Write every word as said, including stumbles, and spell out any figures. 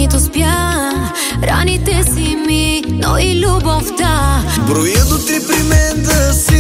които спя, раните си ми, но и любовта. Броя до три при мен да си